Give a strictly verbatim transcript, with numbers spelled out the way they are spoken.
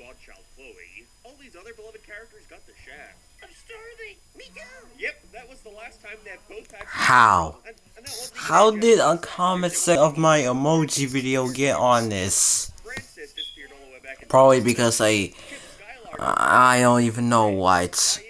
godchild Chloe, all these other beloved characters got the shaft. I'm starving. Me too. Yep, that was the last time that both had. How? And, and that wasn't even How just did a one. comment section of my emoji video get on this? Francis disappeared all the way back in Probably because I Chip Skylar I don't even know what.